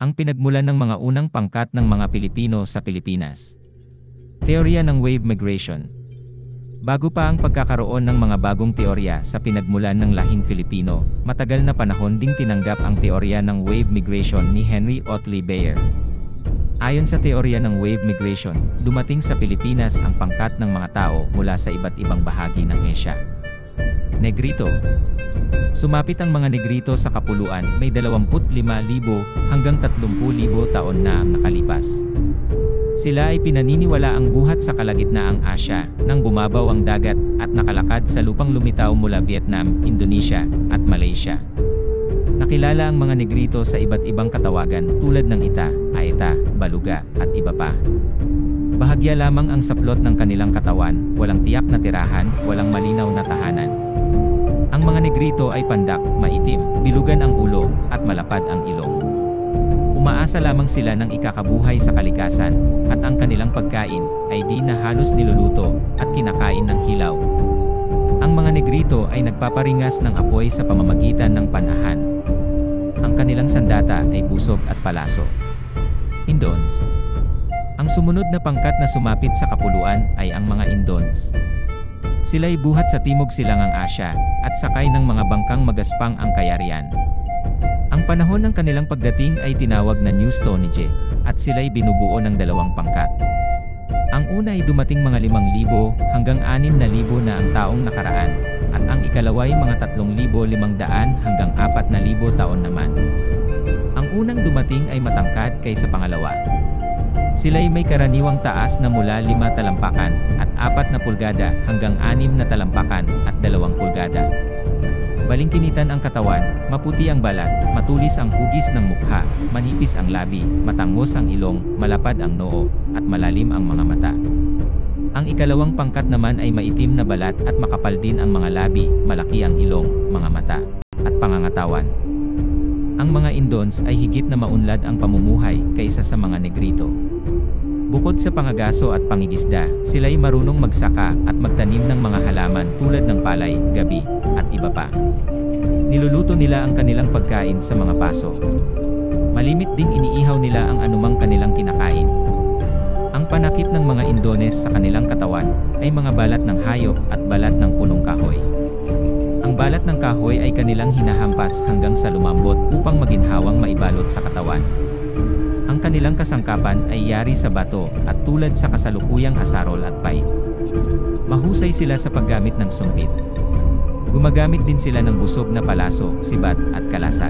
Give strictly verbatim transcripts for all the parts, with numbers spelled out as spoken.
ang pinagmulan ng mga unang pangkat ng mga Pilipino sa Pilipinas. Teorya ng Wave Migration. Bago pa ang pagkakaroon ng mga bagong teorya sa pinagmulan ng lahing Filipino, matagal na panahon ding tinanggap ang teorya ng wave migration ni Henry Otley Beyer. Ayon sa teorya ng wave migration, dumating sa Pilipinas ang pangkat ng mga tao mula sa iba't ibang bahagi ng Asia. Negrito. Sumapit ang mga Negrito sa kapuluan may dalawampu't lima libo hanggang tatlumpung libo taon na ang nakalipas. Sila ay pinaniniwala ang buhat sa kalagitnaang Asya, nang bumabaw ang dagat, at nakalakad sa lupang lumitaw mula Vietnam, Indonesia, at Malaysia. Nakilala ang mga Negrito sa iba't ibang katawagan tulad ng Ita, Aeta, Baluga, at iba pa. Bahagya lamang ang saplot ng kanilang katawan, walang tiyak na tirahan, walang malinaw na tahanan. Ang mga Negrito ay pandak, maitim, bilugan ang ulo, at malapad ang ilong. Umaasa lamang sila ng ikakabuhay sa kalikasan, at ang kanilang pagkain ay di na halos niluluto at kinakain ng hilaw. Ang mga Negrito ay nagpaparingas ng apoy sa pamamagitan ng panahan. Ang kanilang sandata ay busog at palaso. Indons. Ang sumunod na pangkat na sumapit sa kapuluan ay ang mga Indons. Sila'y buhat sa Timog Silangang Asya, at sakay ng mga bangkang magaspang ang kayarian. Ang panahon ng kanilang pagdating ay tinawag na New Stone Age, at sila'y binubuo ng dalawang pangkat. Ang una ay dumating mga limang libo hanggang anim na libo na ang taong nakaraan, at ang ikalawa ay mga tatlong libo limang daan hanggang apat na libo taon naman. Ang unang dumating ay matangkad kaysa pangalawa. Sila'y may karaniwang taas na mula lima talampakan at apat na pulgada hanggang anim na talampakan at dalawang pulgada. Balingkinitan ang katawan, maputi ang balat, matulis ang hugis ng mukha, manipis ang labi, matangos ang ilong, malapad ang noo, at malalim ang mga mata. Ang ikalawang pangkat naman ay maitim na balat at makapal din ang mga labi, malaki ang ilong, mga mata, at pangangatawan. Ang mga Indons ay higit na maunlad ang pamumuhay kaysa sa mga Negrito. Bukod sa pangagaso at pangigisda, sila'y marunong magsaka at magtanim ng mga halaman tulad ng palay, gabi, at iba pa. Niluluto nila ang kanilang pagkain sa mga paso. Malimit ding iniihaw nila ang anumang kanilang kinakain. Ang panakip ng mga Indones sa kanilang katawan ay mga balat ng hayop at balat ng punong kahoy. Ang balat ng kahoy ay kanilang hinahampas hanggang sa lumambot upang maginhawang maibalot sa katawan. Ang kanilang kasangkapan ay yari sa bato at tulad sa kasalukuyang asarol at pine. Mahusay sila sa paggamit ng sumpit. Gumagamit din sila ng busog na palaso, sibat, at kalasag.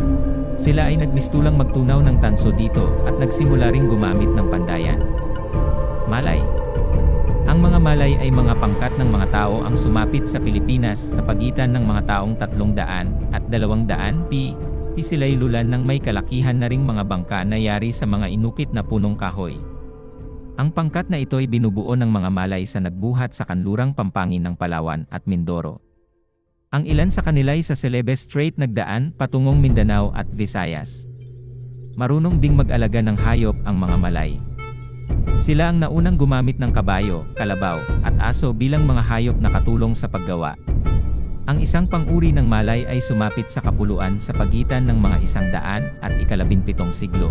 Sila ay nagmistulang magtunaw ng tanso dito at nagsimula ring gumamit ng pandayan. Malay. Ang mga Malay ay mga pangkat ng mga tao ang sumapit sa Pilipinas sa pagitan ng mga taong tatlong daan at dalawang daan P. Sila'y lulan ng may kalakihan na ring mga bangka na yari sa mga inukit na punong kahoy. Ang pangkat na ito ay binubuo ng mga Malay sa nagbuhat sa kanlurang pampangin ng Palawan at Mindoro. Ang ilan sa kanila ay sa Celebes Strait nagdaan patungong Mindanao at Visayas. Marunong ding mag-alaga ng hayop ang mga Malay. Sila ang naunang gumamit ng kabayo, kalabaw, at aso bilang mga hayop na katulong sa paggawa. Ang isang pang-uri ng Malay ay sumapit sa kapuluan sa pagitan ng mga isang daan at ikalabimpitong siglo.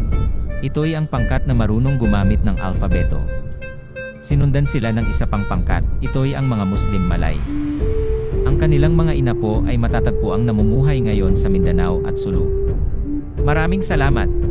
Ito ay ang pangkat na marunong gumamit ng alfabeto. Sinundan sila ng isa pang pangkat, ito ay ang mga Muslim Malay. Ang kanilang mga inapo ay matatagpuang namumuhay ngayon sa Mindanao at Sulu. Maraming salamat!